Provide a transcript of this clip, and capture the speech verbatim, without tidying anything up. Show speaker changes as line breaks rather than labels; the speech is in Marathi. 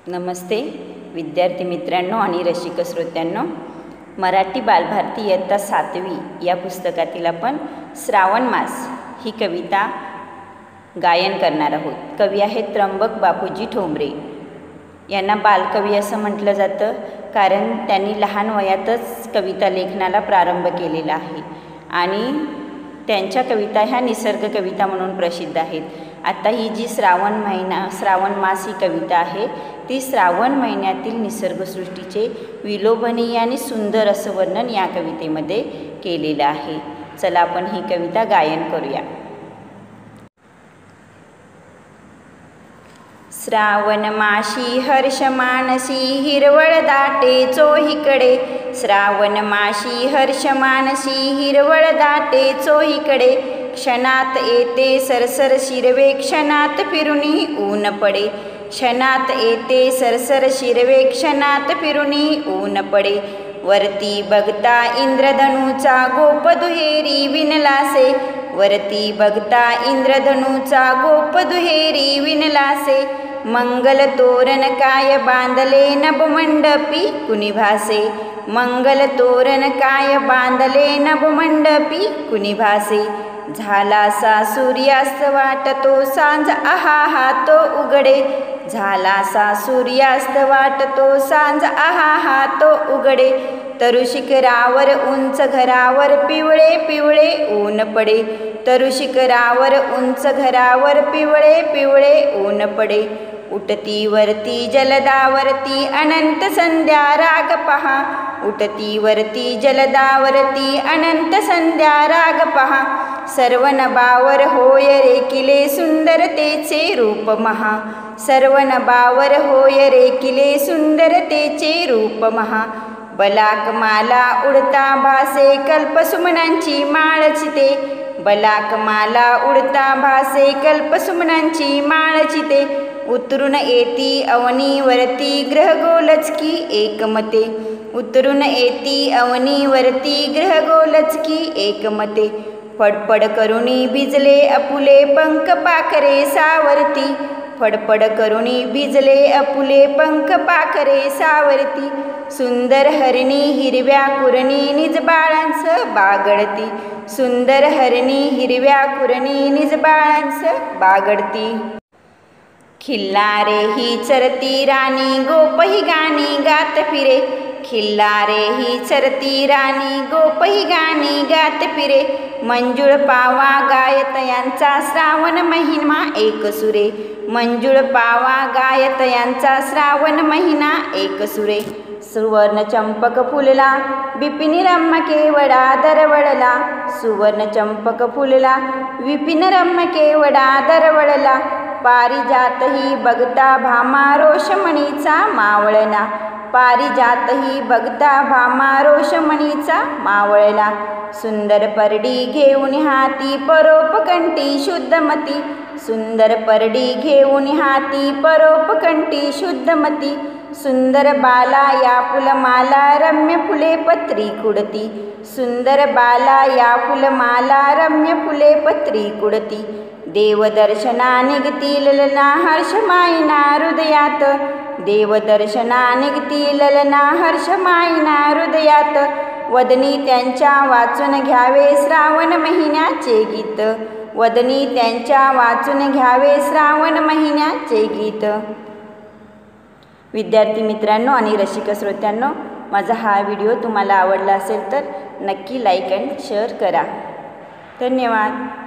नमस्ते विद्यार्थी मित्रांनो आणि रसिक श्रोत्यांनो, मराठी बालभारती इयत्ता सातवी या पुस्तकातील आपण श्रावण मास ही कविता गायन करणार आहोत। कवी आहेत त्र्यंबक बापूजी ठोंबरे। यांना बालकवी असं म्हटलं जातं कारण त्यांनी लहान वयातच कविता लेखनाला प्रारंभ केलेला आहे आणि त्यांच्या कविता ह्या निसर्ग कविता म्हणून प्रसिद्ध आहेत। आता ही जी श्रावण महिना श्रावण मास ही कविता आहे ती श्रावण महिन्यातील निसर्गसृष्टीचे विलोभनीय आणि सुंदर असं वर्णन या कवितेमध्ये केलेलं आहे। चला आपण ही कविता गायन करूया। श्रावण माशी हर्ष मानसी हिरवळ दाटे चोहीकडे, श्रावण माशी हर्ष मानसी हिरवळ दाटे चोहीकडे, क्षणात येते सरसर शिरवे क्षणात फिरुनी ऊन पडे, क्षणात येते सरसर शिरवे क्षणात फिरुनी ऊन पडे, वरती बघता इंद्रधनुचा गोप दुहेरी विणलासे, वरती बघता इंद्रधनुचा गोप दुहेरी विणलासे, मंगल तोरण काय बांधले नभमंडपी कुणी भासे, मंगल तोरण काय बांधले नभमंडपी कुणी भासे, झालासा सूर्यास्त वाटतो सांज आहा हा तो उघडे, झालासा सूर्यास्त वाटतो सांज आहा हा तो उघडे, तरु शिखरावर उंच घरावर पिवळे पिवळे ऊन पडे, तरु शिखरावर उंच घरावर पिवळे पिवळे ऊन पडे, उठती वरती जलदावरती अनंत संध्या राग पहा, उठती वरती जलदावरती अनंत संध्या राग पहा, सर्व नभावर होय रेखिले सुंदरतेचे रूप महा, सर्व नभावर होय रेखिले सुंदरतेचे रूप महा, बलाक माला उडता भासे कल्पसुमनांची माळ चिते, बलाक माला उडता भासे कल्पसुमनांची माळ चिते, उतरून येती अवनीवरती ग्रहगोलचकी एकमते, उतरून येती अवनीवरती ग्रहगोलचकी एकमते, फडफड करुणी भिजले अपुले पंख पाखरे सावरती, फडफड करुणी भिजले अपुले पंख पाखरे सावरती, सुंदर हरिणी हिरव्या कुरणी निज बाळांस बागडती, सुंदर हरिणी हिरव्या कुरणी निज बाळांस बागडती, खिल्लारे ही चरती राणी गोपही गाणी गात फिरे, खिल्लारे ही चरती राणी गोपही गाणी गात फिरे, मंजुळ पावा गायत यांचा श्रावण महिना एक सुरे, मंजुळ पावा गायत यांचा श्रावण महिना एक सुरे, सुवर्ण चंपक फुलला विपिन रम्य केवडा दरवळला, सुवर्ण चंपक फुलला विपिन रम्य केवडा दरवळला, पारिजातही बघता भामा रोषमणीचा मावळला, पारिजातही बघता भामा रोषमणीचा मावळला, सुंदर परडी घेऊन हाती परोपकंठी शुद्धमती, सुंदर परडी घेऊन हाती परोपकंठी शुद्धमती, सुंदर बाला या फुलमाला रम्य फुले पत्री कुडती, सुंदर बाला या फुलमाला रम्य फुले पत्री कुडती, देवदर्शना निघती ललना हर्ष मायना हृदयात, देवदर्शना निघती ललना हर्ष मायना हृदयात, वदनी त्यांच्या वाचून घ्यावे श्रावण महिन्याचे गीत, वदनी त्यांच्या वाचून घ्यावे श्रावण महिन्याचे गीत। विद्यार्थी मित्रांनो आणि रसिक श्रोत्यांनो, माझा हा व्हिडिओ तुम्हाला आवडला असेल तर नक्की लाईक अँड शेअर करा। धन्यवाद।